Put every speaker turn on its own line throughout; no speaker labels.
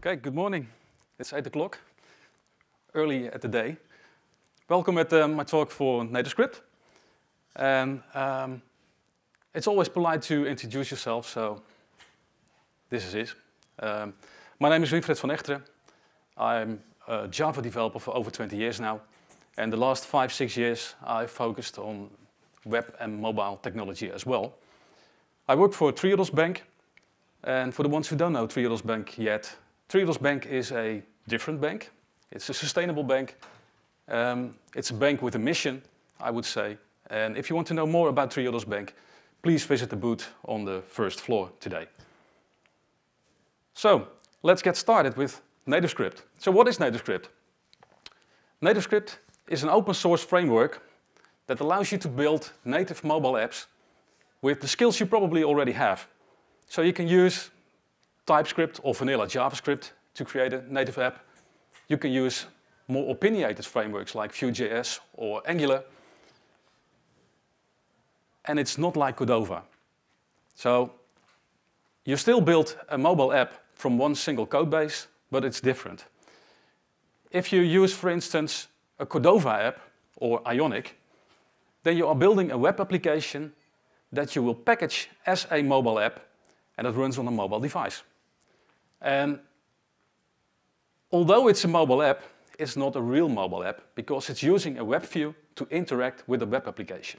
Okay, good morning. It's 8 o'clock, early at the day. Welcome at my talk for NativeScript. And it's always polite to introduce yourself, so this is it. My name is Winfried van Echteren. I'm a Java developer for over 20 years now. And the last 5-6 years, I've focused on web and mobile technology as well. I work for Triodos Bank. And for the ones who don't know Triodos Bank yet, Triodos Bank is a different bank. It's a sustainable bank. It's a bank with a mission, I would say. And if you want to know more about Triodos Bank, please visit the booth on the first floor today. So, let's get started with NativeScript. So what is NativeScript? NativeScript is an open source framework that allows you to build native mobile apps with the skills you probably already have. So you can use TypeScript or vanilla JavaScript to create a native app. You can use more opinionated frameworks like Vue.js or Angular. And it's not like Cordova. So you still build a mobile app from one single code base, but it's different. If you use, for instance, a Cordova app or Ionic, then you are building a web application that you will package as a mobile app, and it runs on a mobile device. And although it's a mobile app, it's not a real mobile app because it's using a web view to interact with a web application.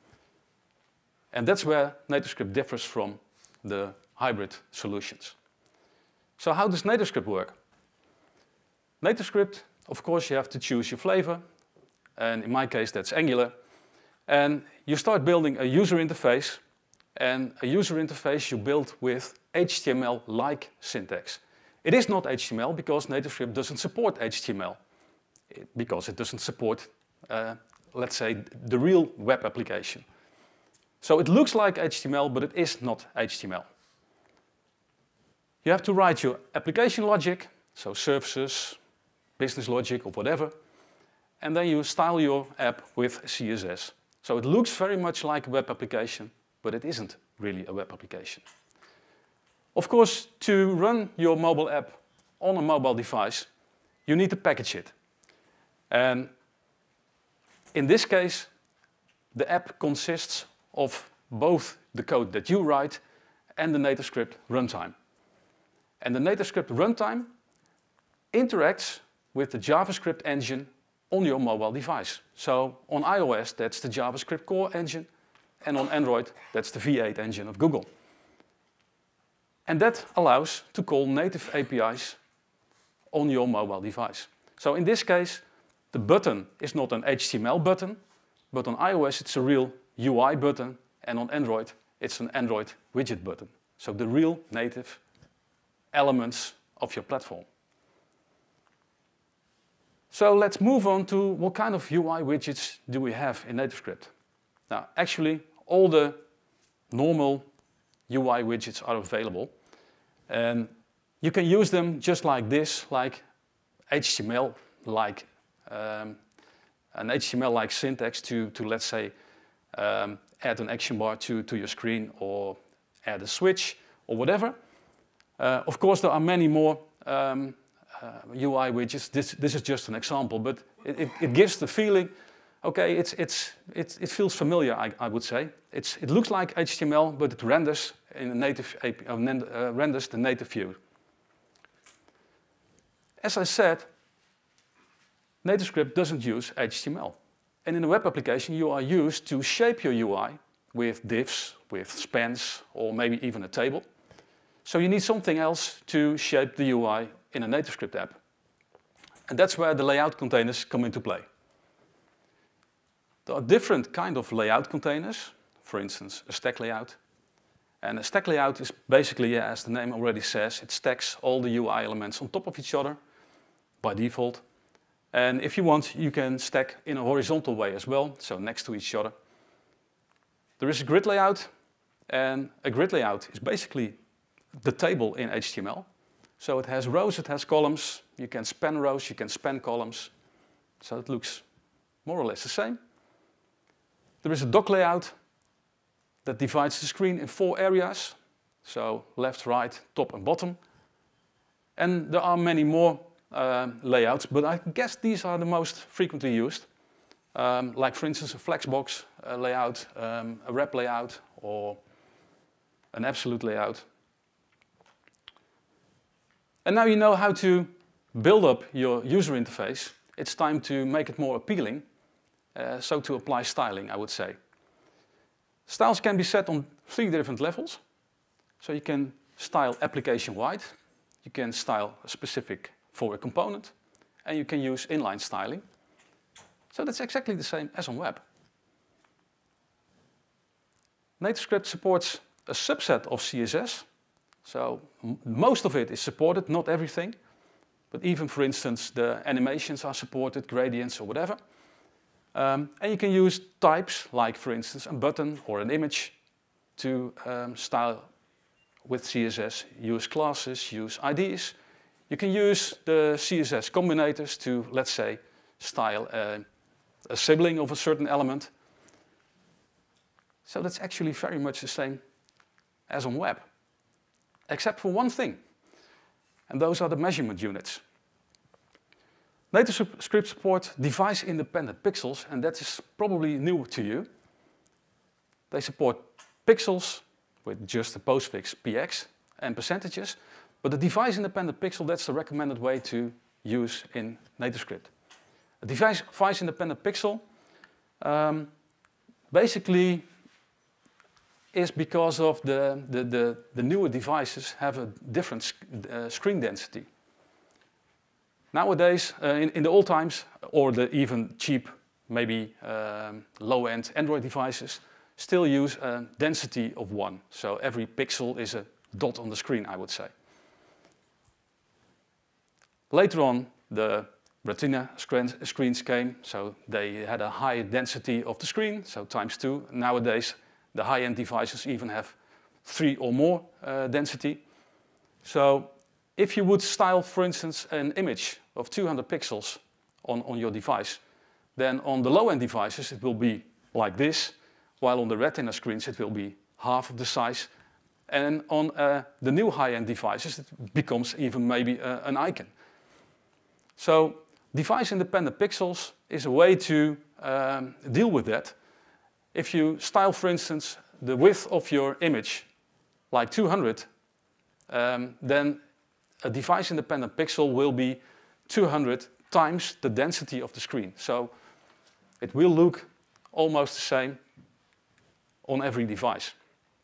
And that's where NativeScript differs from the hybrid solutions. So how does NativeScript work? NativeScript, of course, you have to choose your flavor. And in my case, that's Angular. And you start building a user interface. And a user interface you build with HTML-like syntax. It is not HTML because NativeScript doesn't support HTML. Because it doesn't support, let's say, the real web application. So it looks like HTML, but it is not HTML. You have to write your application logic, so services, business logic, or whatever. And then you style your app with CSS. So it looks very much like a web application, but it isn't really a web application. Of course, to run your mobile app on a mobile device, you need to package it. And in this case, the app consists of both the code that you write and the NativeScript runtime. And the NativeScript runtime interacts with the JavaScript engine on your mobile device. So on iOS, that's the JavaScript core engine. And on Android, that's the V8 engine of Google. And that allows to call native APIs on your mobile device. So in this case, the button is not an HTML button, but on iOS it's a real UI button, and on Android it's an Android widget button. So the real native elements of your platform. So let's move on to what kind of UI widgets do we have in NativeScript. Now, actually, all the normal UI widgets are available. And you can use them just like this, like HTML, like an HTML-like syntax to let's say, add an action bar to your screen or add a switch or whatever. Of course, there are many more UI widgets. This is just an example, but it gives the feeling. Okay, it feels familiar, I would say. It looks like HTML, but it renders in a native API, renders the native view. As I said, NativeScript doesn't use HTML. And in a web application, you are used to shape your UI with divs, with spans, or maybe even a table. So you need something else to shape the UI in a NativeScript app. And that's where the layout containers come into play. There are different kind of layout containers, for instance, a stack layout. And a stack layout is basically, as the name already says, it stacks all the UI elements on top of each other by default. And if you want, you can stack in a horizontal way as well, so next to each other. There is a grid layout, and a grid layout is basically the table in HTML. So it has rows, it has columns, you can span rows, you can span columns. So it looks more or less the same. There is a dock layout that divides the screen in 4 areas. So left, right, top and bottom. And there are many more layouts, but I guess these are the most frequently used. Like for instance a Flexbox layout, a wrap layout, or an absolute layout. And now you know how to build up your user interface. It's time to make it more appealing, so to apply styling, I would say. Styles can be set on 3 different levels. So you can style application-wide, you can style specific for a component, and you can use inline styling. So that's exactly the same as on web. NativeScript supports a subset of CSS. So most of it is supported, not everything. But even, for instance, the animations are supported, gradients or whatever. And you can use types, like for instance a button or an image, to style with CSS. Use classes, use IDs. You can use the CSS combinators to, let's say, style a sibling of a certain element. So that's actually very much the same as on web, except for one thing, and those are the measurement units. NativeScript supports device-independent pixels, and that is probably new to you. They support pixels with just a postfix px and percentages, but the device-independent pixel, that's the recommended way to use in NativeScript. A device-independent pixel basically is because of the newer devices have a different screen density. Nowadays, in the old times, or the even cheap, maybe low-end Android devices, still use a density of 1. So every pixel is a dot on the screen, I would say. Later on, the Retina screens came, so they had a high density of the screen, so ×2. Nowadays, the high-end devices even have 3 or more density. So if you would style, for instance, an image of 200 pixels on your device, then on the low-end devices it will be like this, while on the Retina screens it will be half of the size. And on the new high-end devices it becomes even maybe an icon. So device-independent pixels is a way to deal with that. If you style, for instance, the width of your image like 200, then a device-independent pixel will be 200 times the density of the screen. So it will look almost the same on every device.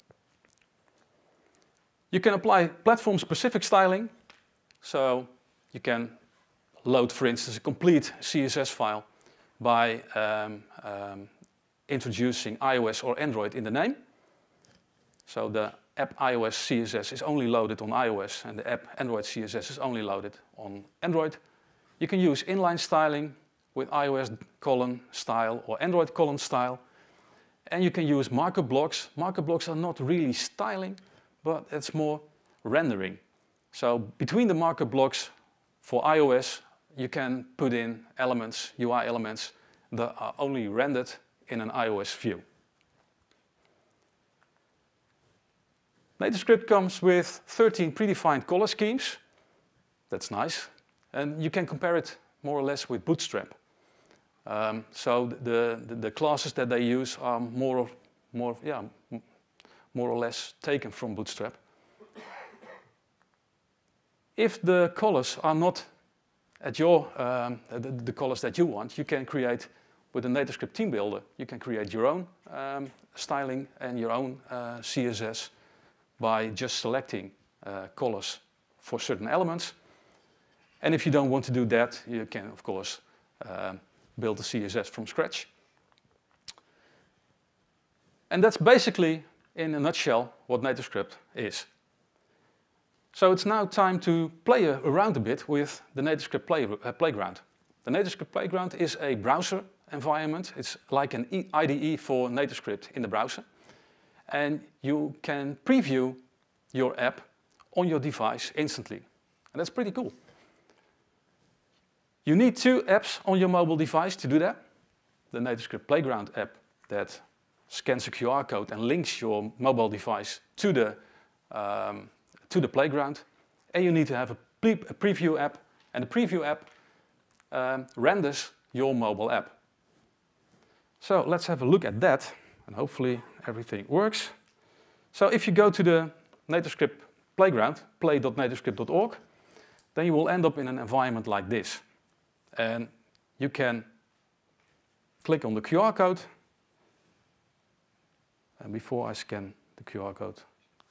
You can apply platform-specific styling. So you can load, for instance, a complete CSS file by introducing iOS or Android in the name. So the app iOS CSS is only loaded on iOS, and the app Android CSS is only loaded on Android. You can use inline styling with iOS :style or Android :style. And you can use markup blocks. Markup blocks are not really styling, but it's more rendering. So between the markup blocks for iOS, you can put in elements, UI elements, that are only rendered in an iOS view. NativeScript comes with 13 predefined color schemes. That's nice. And you can compare it more or less with Bootstrap. So the classes that they use are more or less taken from Bootstrap. If the colors are not at your the colors that you want, you can create with the NativeScript theme builder. You can create your own styling and your own CSS by just selecting colors for certain elements. And if you don't want to do that, you can, of course, build the CSS from scratch. And that's basically, in a nutshell, what NativeScript is. So it's now time to play around a bit with the NativeScript Playground. The NativeScript Playground is a browser environment. It's like an IDE for NativeScript in the browser. And you can preview your app on your device instantly. And that's pretty cool. You need 2 apps on your mobile device to do that. The NativeScript Playground app that scans a QR code and links your mobile device to the playground. And you need to have a preview app, and the preview app renders your mobile app. So let's have a look at that, and hopefully everything works. So if you go to the NativeScript playground, play.nativescript.org, then you will end up in an environment like this. And you can click on the QR code. And before I scan the QR code,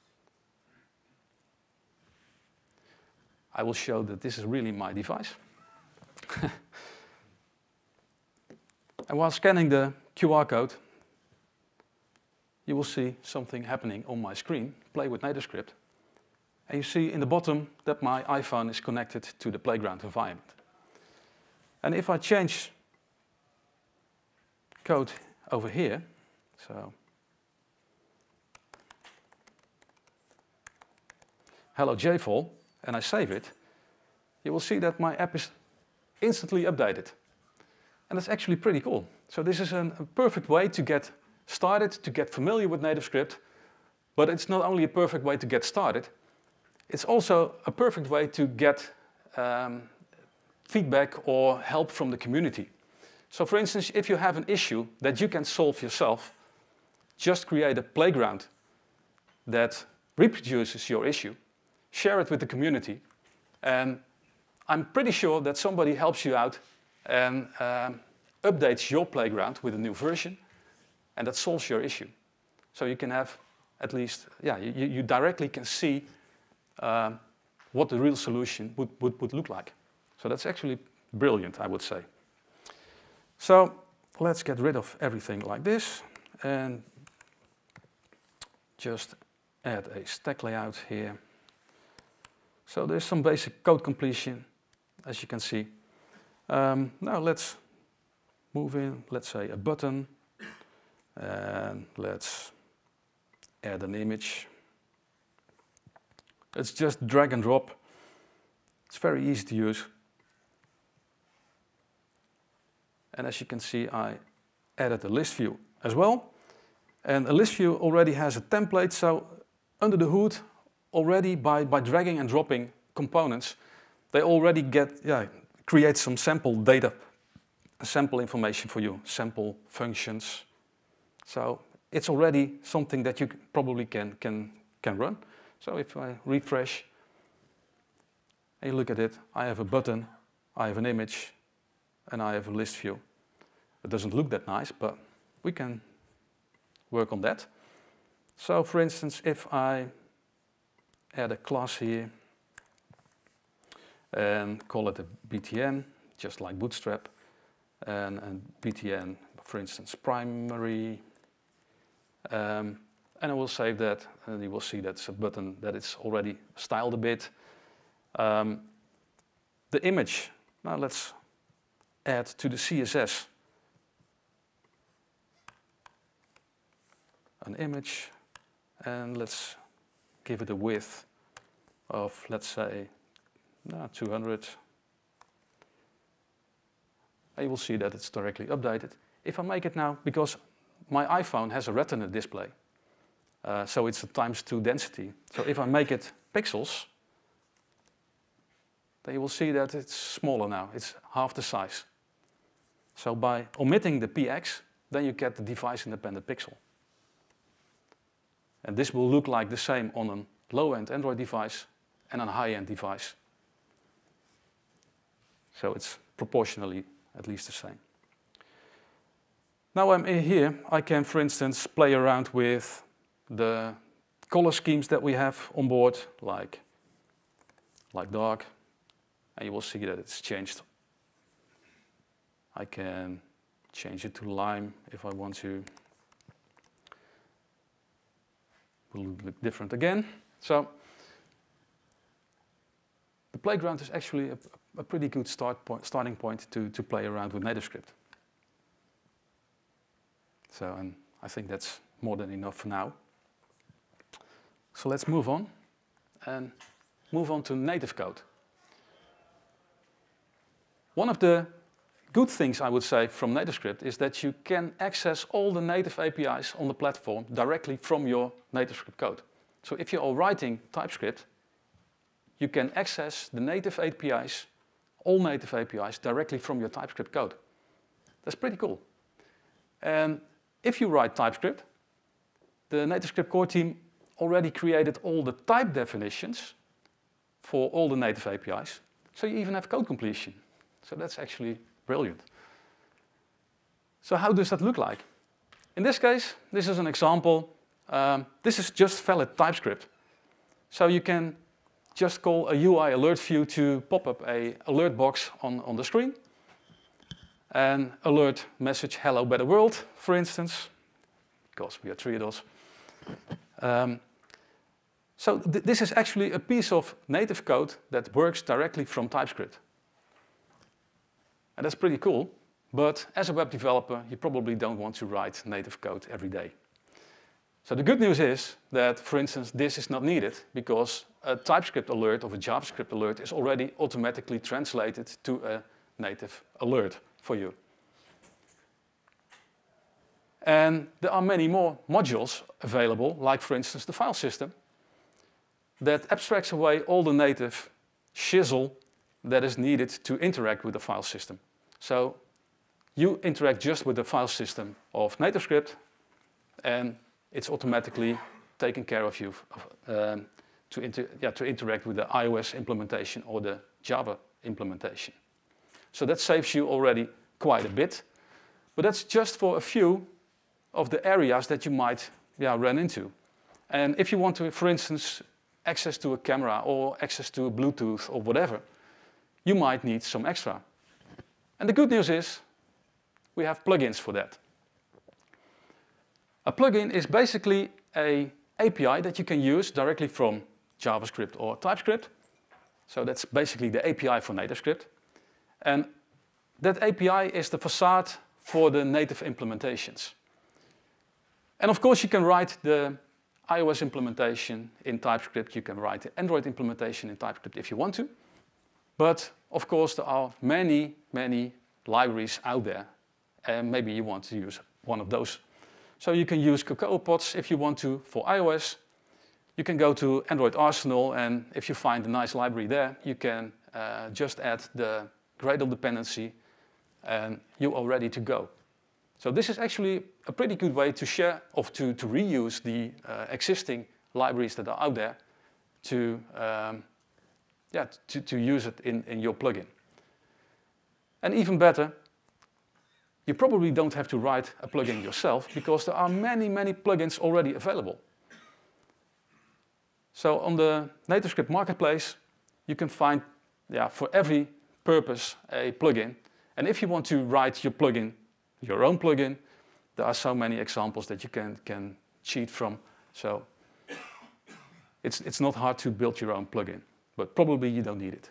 I will show that this is really my device. And while scanning the QR code, you will see something happening on my screen, Play with NativeScript. And you see in the bottom that my iPhone is connected to the playground environment. And if I change code over here, so hello JFall, and I save it, you will see that my app is instantly updated. And that's actually pretty cool. So this is a perfect way to get started, to get familiar with NativeScript, but it's not only a perfect way to get started, it's also a perfect way to get feedback or help from the community. So for instance, if you have an issue that you can solve yourself, just create a playground that reproduces your issue, share it with the community, and I'm pretty sure that somebody helps you out and updates your playground with a new version, and that solves your issue. So you can have at least, yeah, you directly can see what the real solution would look like. So that's actually brilliant, I would say. So let's get rid of everything like this and just add a stack layout here. So there's some basic code completion, as you can see. Now let's move in, let's say a button, and let's add an image. It's just drag and drop. It's very easy to use. And as you can see, I added a list view as well. And a list view already has a template, so under the hood, already by dragging and dropping components, they already create some sample data, sample information for you, sample functions. So it's already something that you probably can run. So if I refresh and you look at it, I have a button, I have an image, and I have a list view. It doesn't look that nice, but we can work on that. So for instance, if I add a class here and call it a BTN, just like Bootstrap, and BTN, for instance, primary, and I will save that, and you will see that's a button that it's already styled a bit. The image, now let's add to the CSS an image, and let's give it a width of, let's say, 200. And you will see that it's directly updated. If I make it now, because my iPhone has a Retina display, so it's a ×2 density. So if I make it pixels, then you will see that it's smaller now. It's half the size. So by omitting the PX, then you get the device-independent pixel. And this will look like the same on a low-end Android device and on a high-end device. So it's proportionally at least the same. Now I'm in here, I can, for instance, play around with the color schemes that we have on board, like dark, and you will see that it's changed. I can change it to lime if I want to. It will look different again. So the playground is actually a pretty good starting point to play around with NativeScript. So, and I think that's more than enough for now. So let's move on and move on to native code. One of the good things I would say from NativeScript is that you can access all the native APIs on the platform directly from your NativeScript code. So if you are writing TypeScript, you can access the native APIs, all native APIs, directly from your TypeScript code. That's pretty cool. And if you write TypeScript, the NativeScript core team already created all the type definitions for all the native APIs. So you even have code completion. So that's actually brilliant. So how does that look like? In this case, this is an example. This is just valid TypeScript. So you can just call a UI alert view to pop up an alert box on the screen. And alert message hello better world, for instance, because we are Triodos. So this is actually a piece of native code that works directly from TypeScript. And that's pretty cool, but as a web developer, you probably don't want to write native code every day. So the good news is that, for instance, this is not needed because a TypeScript alert or a JavaScript alert is already automatically translated to a native alert for you. And there are many more modules available, like for instance the file system, that abstracts away all the native shizzle that is needed to interact with the file system. So you interact just with the file system of NativeScript, and it's automatically taken care of you to interact with the iOS implementation or the Java implementation. So that saves you already quite a bit, but that's just for a few of the areas that you might run into. And if you want to, for instance, access to a camera or access to a Bluetooth or whatever, you might need some extra. And the good news is we have plugins for that. A plugin is basically an API that you can use directly from JavaScript or TypeScript. So that's basically the API for NativeScript. And that API is the facade for the native implementations. And of course, you can write the iOS implementation in TypeScript. You can write the Android implementation in TypeScript if you want to. But of course, there are many, many libraries out there. And maybe you want to use one of those. So you can use CocoaPods if you want to for iOS. You can go to Android Arsenal, and if you find a nice library there, you can just add the Gradle dependency, and you are ready to go. So this is actually a pretty good way to share, of to reuse the existing libraries that are out there to use it in your plugin. And even better, you probably don't have to write a plugin yourself because there are many, many plugins already available. So on the NativeScript Marketplace, you can find, for every purpose, a plugin. And if you want to write your plugin, your own plugin, there are so many examples that you can cheat from. So it's not hard to build your own plugin, but probably you don't need it.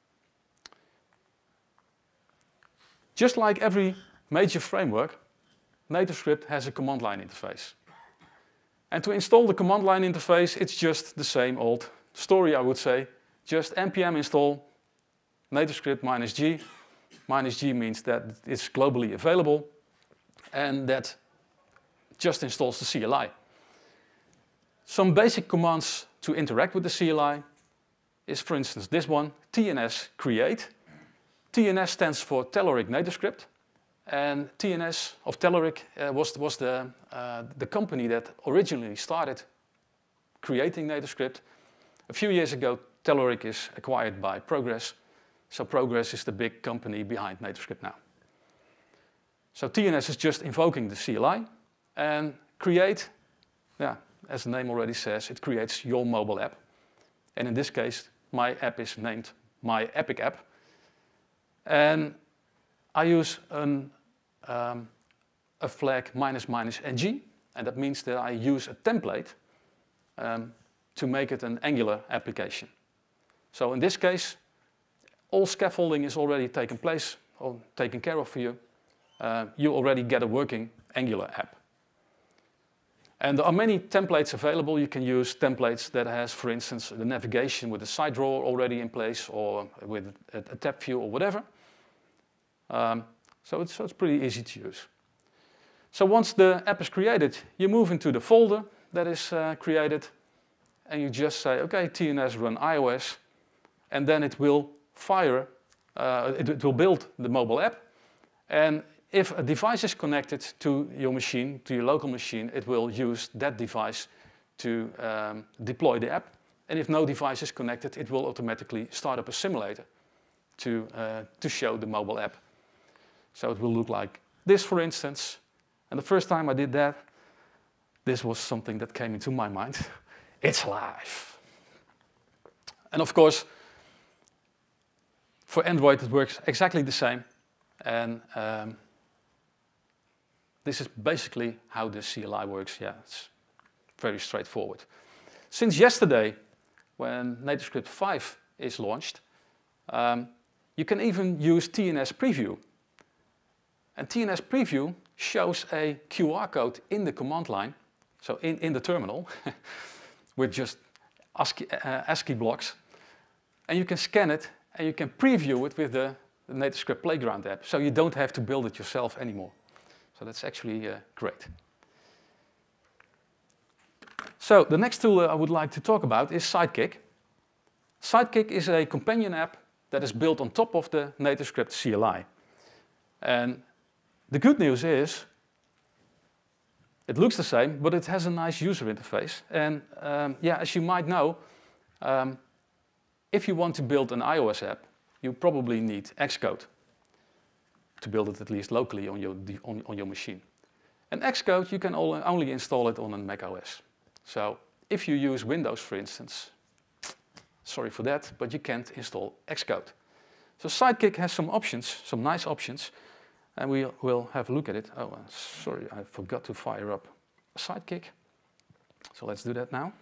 Just like every major framework, NativeScript has a command line interface. And to install the command line interface, it's just the same old story, I would say. Just npm install NativeScript -g. -g means that it's globally available, and that just installs the CLI. Some basic commands to interact with the CLI is, for instance, this one, tns create. TNS stands for Telerik NativeScript, and TNS of Telerik was the company that originally started creating NativeScript. A few years ago, Telerik is acquired by Progress, so Progress is the big company behind NativeScript now. So TNS is just invoking the CLI, and create, as the name already says, it creates your mobile app. And in this case, my app is named My Epic App. And I use a flag --ng, and that means that I use a template to make it an Angular application. So in this case, all scaffolding is already taken place or taken care of for you. You already get a working Angular app. And there are many templates available. You can use templates that has, for instance, the navigation with a side drawer already in place, or with a tab view or whatever. So it's pretty easy to use. So once the app is created, you move into the folder that is created, and you just say, okay, TNS run iOS, and then it will fire, it will build the mobile app. And if a device is connected to your machine, to your local machine, it will use that device to deploy the app. And if no device is connected, it will automatically start up a simulator to show the mobile app. So it will look like this, for instance. And the first time I did that, this was something that came into my mind. It's live. And of course, for Android, it works exactly the same. And this is basically how the CLI works. Yeah, it's very straightforward. Since yesterday, when NativeScript 5 is launched, you can even use TNS Preview. And TNS Preview shows a QR code in the command line, so in the terminal, with just ASCII blocks. And you can scan it, and you can preview it with the NativeScript Playground app, so you don't have to build it yourself anymore. So that's actually great. So the next tool I would like to talk about is Sidekick. Sidekick is a companion app that is built on top of the NativeScript CLI. And the good news is, it looks the same, but it has a nice user interface. And yeah, as you might know, if you want to build an iOS app, you probably need Xcode to build it at least locally on your machine. And Xcode, you can only install it on a Mac OS. So if you use Windows, for instance, sorry for that, but you can't install Xcode. So Sidekick has some options, some nice options, and we'll have a look at it. Oh, sorry, I forgot to fire up Sidekick. So let's do that now.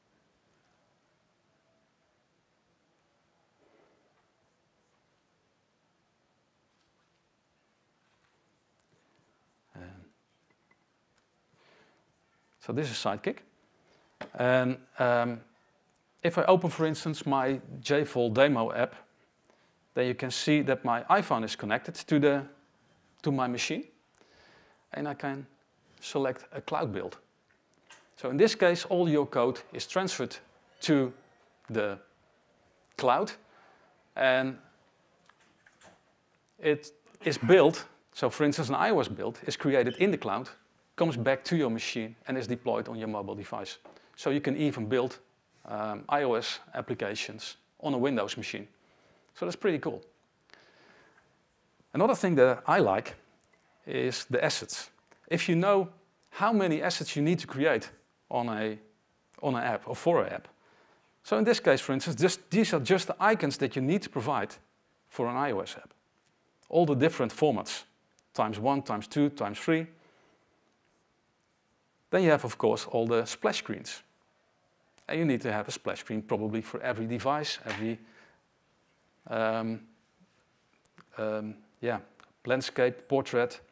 So this is Sidekick. And if I open, for instance, my JVol demo app, then you can see that my iPhone is connected to my machine. And I can select a cloud build. So in this case, all your code is transferred to the cloud. And it is built, so for instance, an iOS build is created in the cloud, comes back to your machine and is deployed on your mobile device. So you can even build iOS applications on a Windows machine. So that's pretty cool. Another thing that I like is the assets. If you know how many assets you need to create on an app or for an app. So in this case, for instance, these are just the icons that you need to provide for an iOS app. All the different formats, ×1, ×2, ×3. Then you have, of course, all the splash screens. And you need to have a splash screen probably for every device, every landscape, portrait.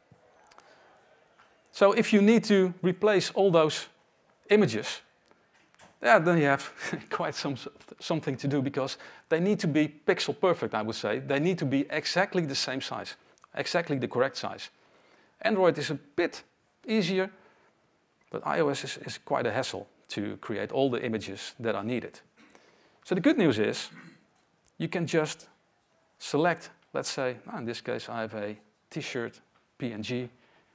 So if you need to replace all those images, yeah, then you have quite something to do, because they need to be pixel perfect, I would say. They need to be exactly the same size, exactly the correct size. Android is a bit easier, but iOS is quite a hassle to create all the images that are needed. So the good news is, you can just select, let's say, in this case I have a t-shirt PNG.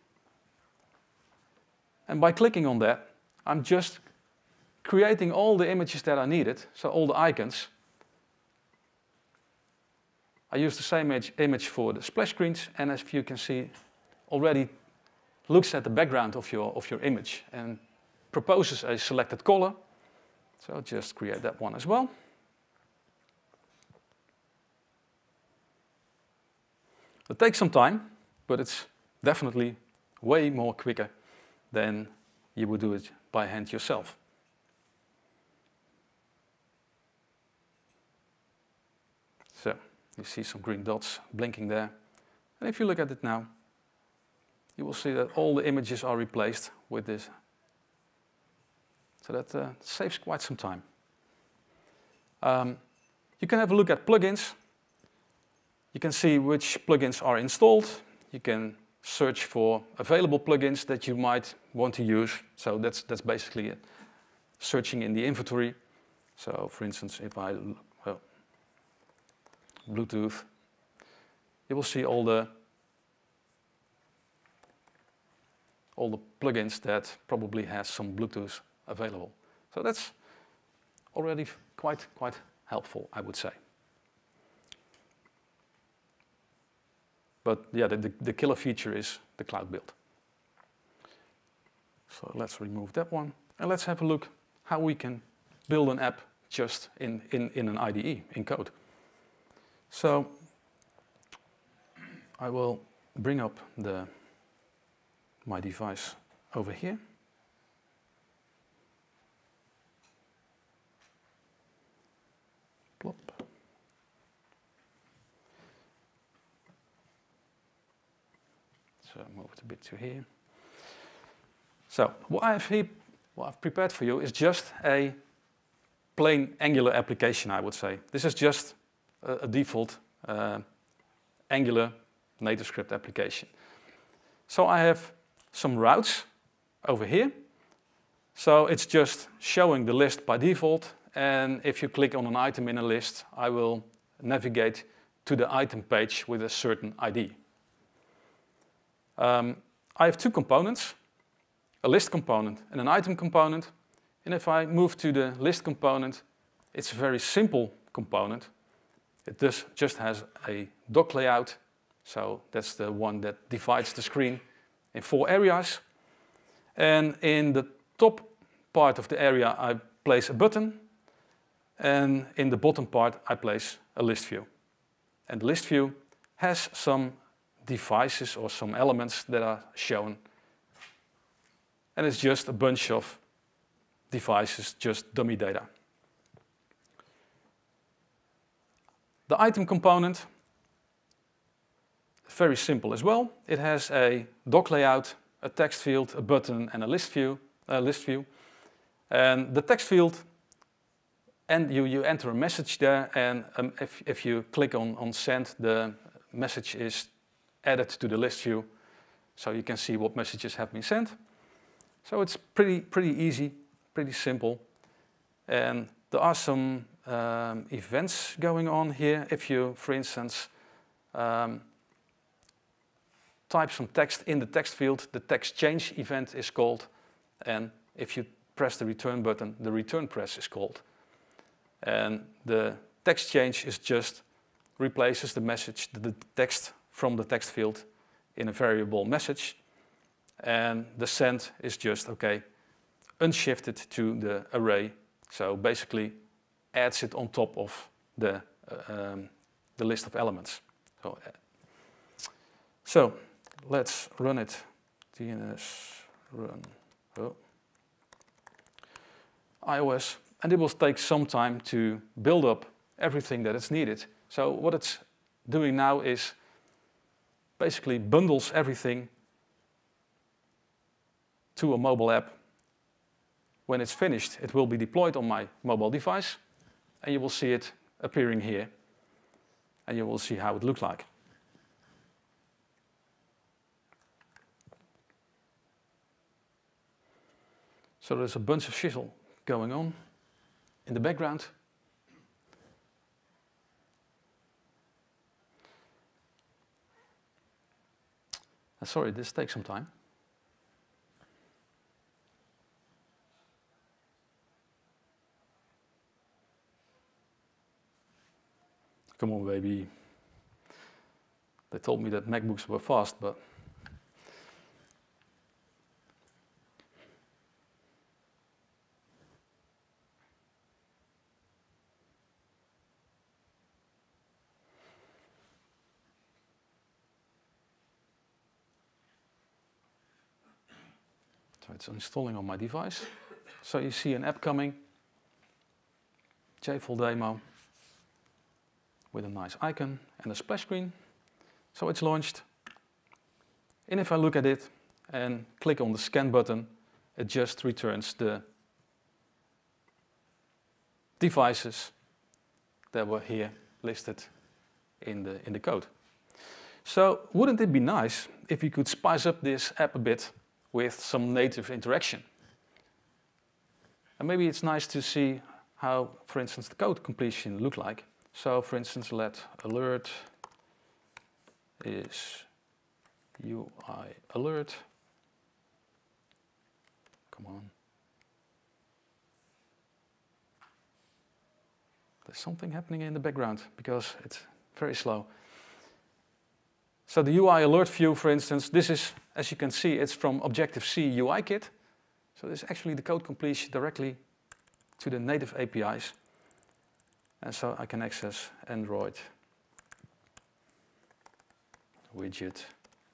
And by clicking on that, I'm just creating all the images that are needed, so all the icons. I use the same image for the splash screens, and as you can see, already looks at the background of your image and proposes a selected color. So I'll just create that one as well. It takes some time, but it's definitely way more quicker than you would do it by hand yourself. So you see some green dots blinking there. And if you look at it now, you will see that all the images are replaced with this. So that saves quite some time. You can have a look at plugins. You can see which plugins are installed. You can search for available plugins that you might want to use. So that's basically it. Searching in the inventory. So for instance, if I Bluetooth, you will see all the plugins that probably has some Bluetooth available. So that's already quite helpful, I would say. But yeah, the killer feature is the cloud build. So let's remove that one. And let's have a look how we can build an app just in an IDE, in code. So I will bring up my device over here. Plop. So move it a bit to here. So what I've prepared for you is just a plain Angular application, I would say. This is just a default Angular native script application. So I have some routes over here. So it's just showing the list by default, and if you click on an item in a list, I will navigate to the item page with a certain ID. I have two components, a list component and an item component. And if I move to the list component, it's a very simple component. It just has a dock layout. So that's the one that divides the screen in 4 areas. And in the top part of the area, I place a button. And in the bottom part, I place a list view. And the list view has some devices or some elements that are shown. And it's just a bunch of devices, just dummy data. The item component is very simple as well. It has a dock layout, a text field, a button, and a list view. And the text field, and you enter a message there, and if you click on send, the message is added to the list view, so you can see what messages have been sent. So it's pretty easy, pretty simple. And there are some events going on here. If you, for instance, type some text in the text field, the text change event is called. And if you press the return button, the return press is called. And the text change is just replaces the message, the text from the text field in a variable message. And the send is just, okay, unshifted to the array. So basically adds it on top of the list of elements. So let's run it. DNS run iOS. And it will take some time to build up everything that is needed. So what it's doing now is basically bundles everything to a mobile app. When it's finished, it will be deployed on my mobile device, and you will see it appearing here, and you will see how it looks like. So there's a bunch of shizzle going on in the background. Sorry, this takes some time. Come on, baby. They told me that MacBooks were fast, but so it's installing on my device. So you see an app coming, JFall demo, with a nice icon and a splash screen. So it's launched. And if I look at it and click on the scan button, it just returns the devices that were here listed in the code. So wouldn't it be nice if we could spice up this app a bit with some native interaction? And maybe it's nice to see how, for instance, the code completion look like. So for instance, let alert is UI alert. Come on. There's something happening in the background because it's very slow. So the UI alert view, for instance, this is, as you can see, it's from Objective-C UIKit. So this is actually the code completion directly to the native APIs. And so I can access Android widget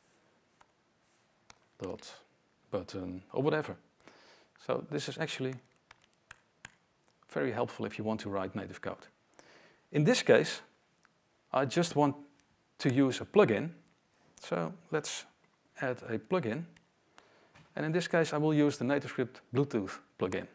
dot button or whatever. So this is actually very helpful if you want to write native code. In this case, I just want to use a plugin. So let's add a plugin. And in this case, I will use the NativeScript Bluetooth plugin.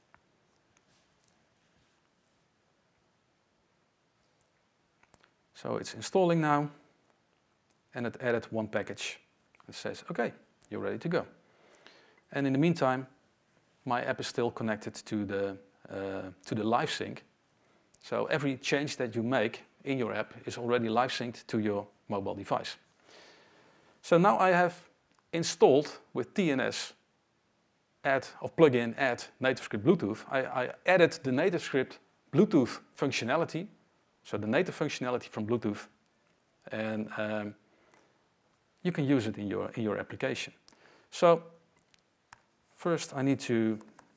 So it's installing now, and it added one package. It says, okay, you're ready to go. And in the meantime, my app is still connected to the live sync. So every change that you make in your app is already live synced to your mobile device. So now I have installed with TNS add of plugin add NativeScript Bluetooth. I added the NativeScript Bluetooth functionality, so the native functionality from Bluetooth, and you can use it in your application. So first I need to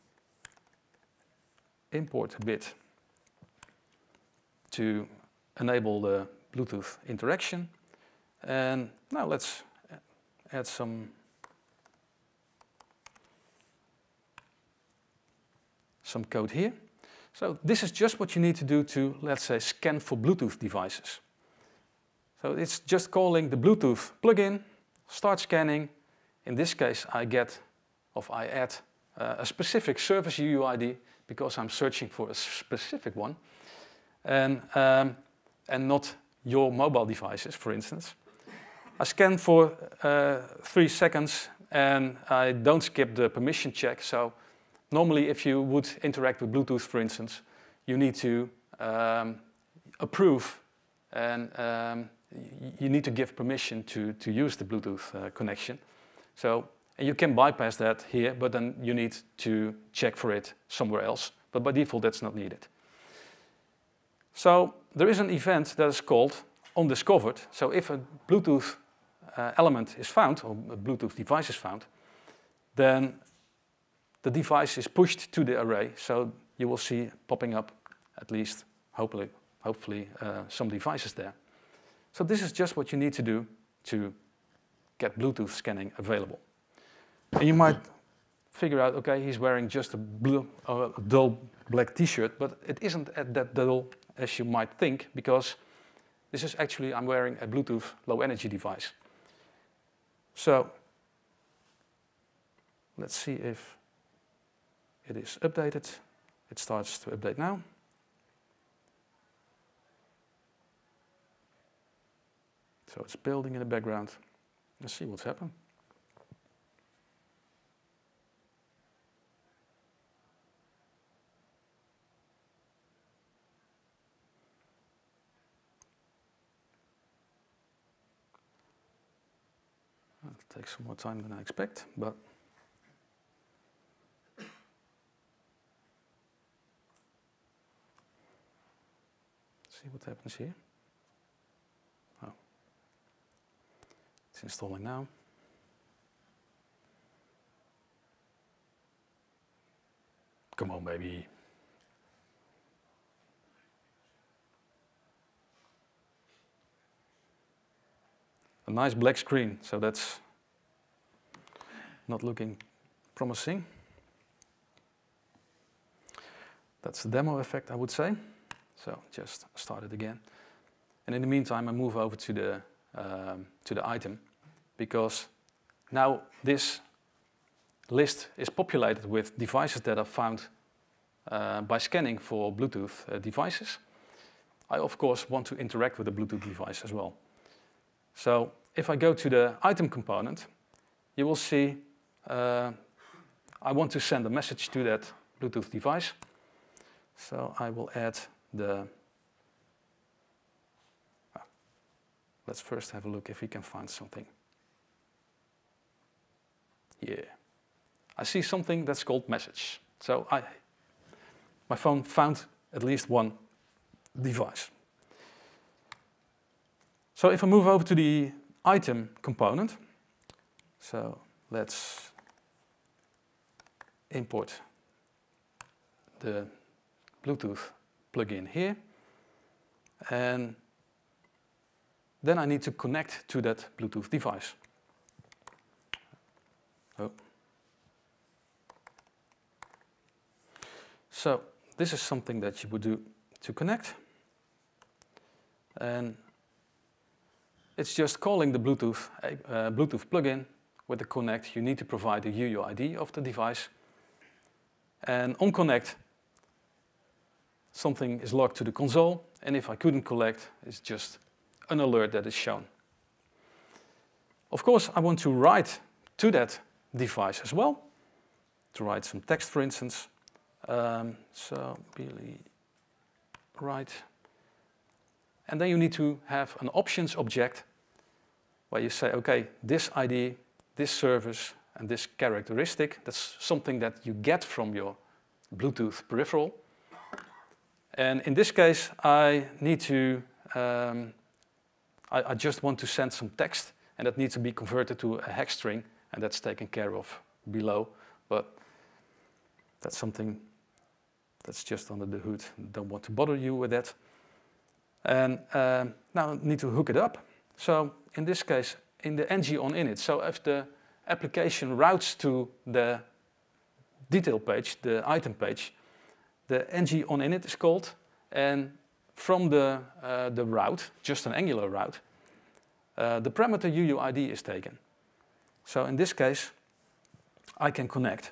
import a bit to enable the Bluetooth interaction. And now let's add some code here. So this is just what you need to do to, let's say, scan for Bluetooth devices. So it's just calling the Bluetooth plugin, start scanning. In this case, I add a specific service UUID because I'm searching for a specific one, and not your mobile devices, for instance. I scan for 3 seconds, and I don't skip the permission check. So normally, if you would interact with Bluetooth, for instance, you need to approve, and you need to give permission to use the Bluetooth connection. So and you can bypass that here, but then you need to check for it somewhere else. But by default, that's not needed. So there is an event that is called onDiscovered. So if a Bluetooth element is found, or a Bluetooth device is found, then the device is pushed to the array. So you will see popping up, at least hopefully some devices there. So this is just what you need to do to get Bluetooth scanning available. And you might figure out, okay, he's wearing just a dull black t-shirt, but it isn't that dull as you might think, because this is actually, I'm wearing a Bluetooth low energy device. So let's see if it is updated. It starts to update now. So it's building in the background. Let's see what's happened. It'll take some more time than I expect, but see what happens here. Oh, it's installing now. Come on, baby. A nice black screen, so that's not looking promising. That's the demo effect, I would say. So just start it again. And in the meantime, I move over to the item, because now this list is populated with devices that are found by scanning for Bluetooth devices. I, of course, want to interact with the Bluetooth device as well. So if I go to the item component, you will see I want to send a message to that Bluetooth device. So I will add the let's first have a look if we can find something. Yeah, I see something that's called message. So my phone found at least one device. So if I move over to the item component, so let's import the Bluetooth plugin here, and then I need to connect to that Bluetooth device. Oh. So this is something that you would do to connect, and it's just calling the Bluetooth plugin. With the connect, you need to provide the UUID of the device, and on connect, something is logged to the console, and if I couldn't collect, it's just an alert that is shown. Of course, I want to write to that device as well, to write some text, for instance. So Billy write, and then you need to have an options object where you say, okay, this ID, this service, and this characteristic, that's something that you get from your Bluetooth peripheral. And in this case, I need to, I just want to send some text, and that needs to be converted to a hex string, and that's taken care of below. But that's something that's just under the hood. Don't want to bother you with that. And now I need to hook it up. So in this case, in the ng on init, so if the application routes to the detail page, the item page, the ng on init is called, and from the route, just an Angular route, the parameter UUID is taken. So in this case, I can connect.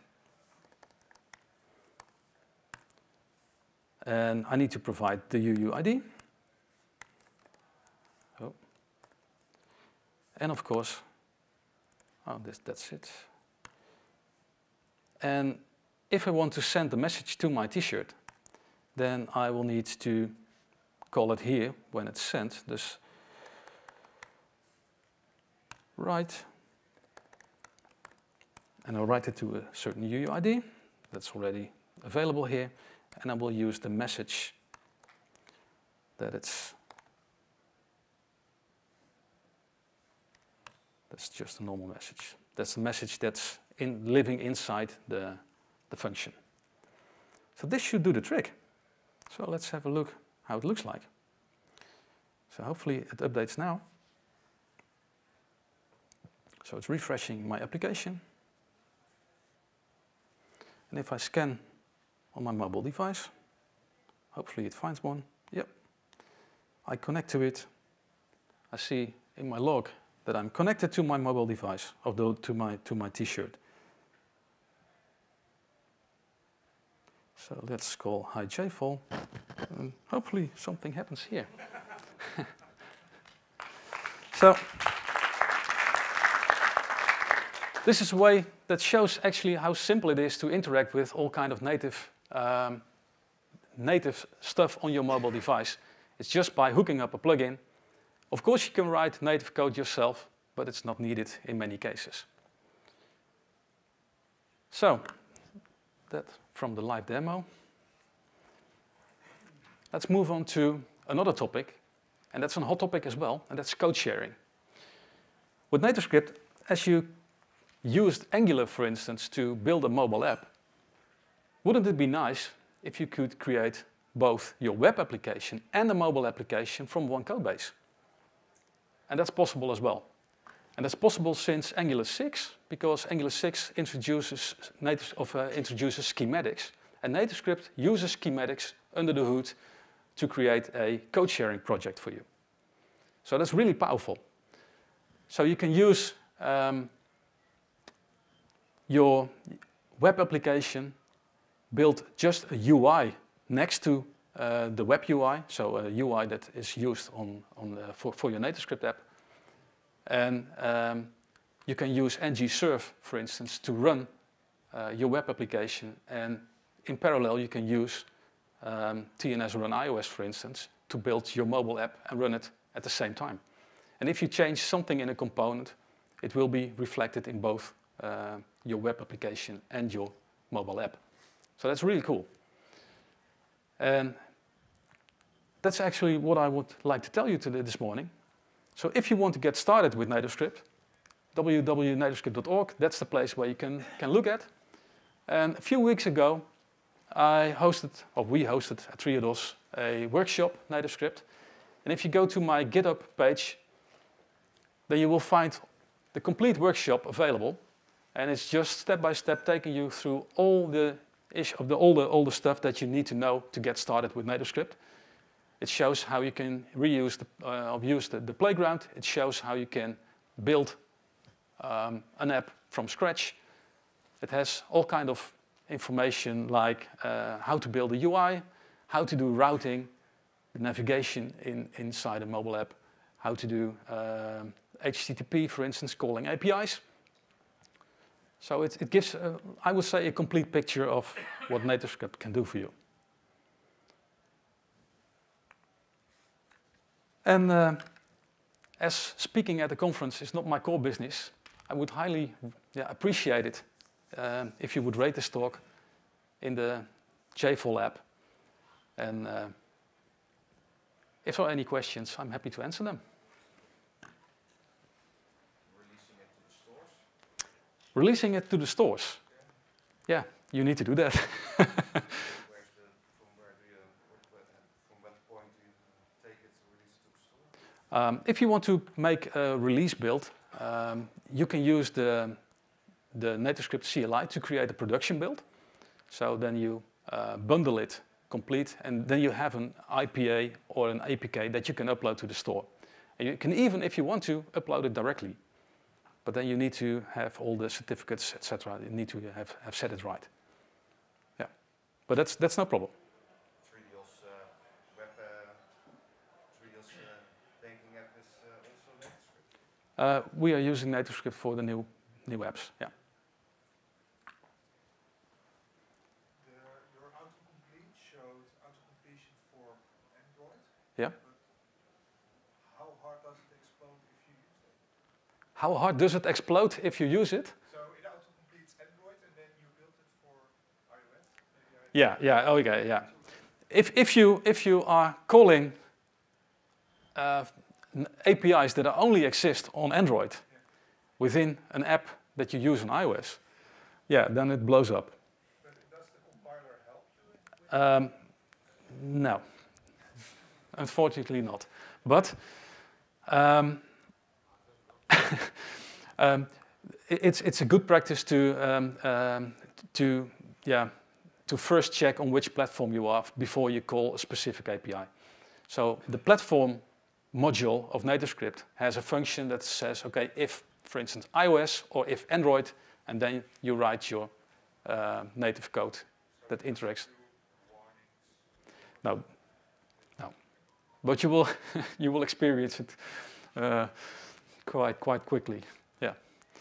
And I need to provide the UUID. Oh. And of course, that's it. And if I want to send a message to my t-shirt, then I will need to call it here when it's sent. Dus write, and I'll write it to a certain UUID that's already available here, and I will use the message that's just a normal message. That's the message that's living inside the function. So this should do the trick. So let's have a look how it looks like. So hopefully it updates now. So it's refreshing my application. And if I scan on my mobile device, hopefully it finds one. Yep. I connect to it. I see in my log that I'm connected to my mobile device, although to my t-shirt. So let's call hi JFall, and hopefully something happens here. So this is a way that shows actually how simple it is to interact with all kind of native stuff on your mobile device. It's just by hooking up a plugin. Of course, you can write native code yourself, but it's not needed in many cases. So that from the live demo. Let's move on to another topic, and that's a hot topic as well, and that's code sharing. With NativeScript, as you used Angular, for instance, to build a mobile app, wouldn't it be nice if you could create both your web application and a mobile application from one code base? And that's possible as well. And that's possible since Angular 6, because Angular 6 introduces schematics, and NativeScript uses schematics under the hood to create a code sharing project for you. So that's really powerful. So you can use your web application, build just a UI next to the web UI, so a UI that is used for your NativeScript app. And you can use ngserve, for instance, to run your web application. And in parallel, you can use TNS Run iOS, for instance, to build your mobile app and run it at the same time. And if you change something in a component, it will be reflected in both your web application and your mobile app. So that's really cool. And that's actually what I would like to tell you this morning. So if you want to get started with NativeScript, www.nativescript.org, that's the place where you can look at. And a few weeks ago, we hosted at Triodos a workshop, NativeScript. And if you go to my GitHub page, then you will find the complete workshop available. And it's just step by step taking you through all the stuff that you need to know to get started with NativeScript. It shows how you can use the playground. It shows how you can build an app from scratch. It has all kind of information like how to build a UI, how to do routing, navigation inside a mobile app, how to do HTTP, for instance, calling APIs. So it gives, I would say, a complete picture of what NativeScript can do for you. And as speaking at a conference is not my core business, I would highly appreciate it if you would rate this talk in the JFol app. And if there are any questions, I'm happy to answer them. Releasing it to the stores? Yeah, you need to do that.
From what point do you take it to release it to the store?
If you want to make a release build, you can use the NativeScript CLI to create a production build. So then you bundle it complete, and then you have an IPA or an APK that you can upload to the store. And you can even, if you want to, upload it directly. But then you need to have all the certificates, etc. You need to have set it right. Yeah, but that's no problem.
Triodos banking app is also NativeScript.
We are using NativeScript for the new apps. Yeah.
Your autocomplete showed autocompletion for Android.
Yeah.
How hard does it explode if you use it?
How hard does it explode if you use it?
So it autocompletes Android and then you build it for iOS?
Okay, yeah. If you are calling APIs that only exist on Android within an app that you use on iOS, yeah, then it blows up.
But does the compiler help you?
No, unfortunately not. But it's a good practice to first check on which platform you are before you call a specific API. So the platform module of NativeScript has a function that says, okay, if, for instance, iOS or if Android, and then you write your native code that interacts. No. But you will you will experience it quite quickly. Yeah.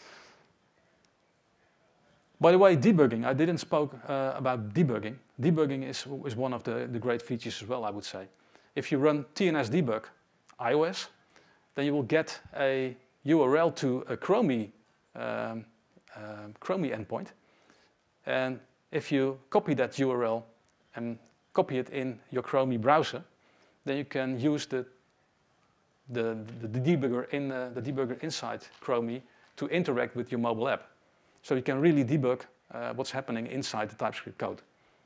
By the way, debugging. I didn't spoke about debugging. Debugging is one of the great features as well, I would say. If you run TNS debug iOS, then you will get a URL to a Chromie endpoint. And if you copy that URL and copy it in your Chromie browser, then you can use the debugger inside Chromie to interact with your mobile app. So you can really debug what's happening inside the TypeScript code.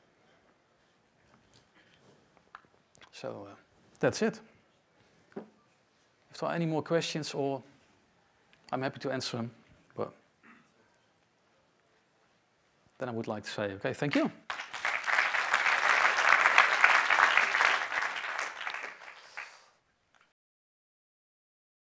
So that's it. If there are any more questions, or I'm happy to answer them. But then I would like to say, okay, thank you.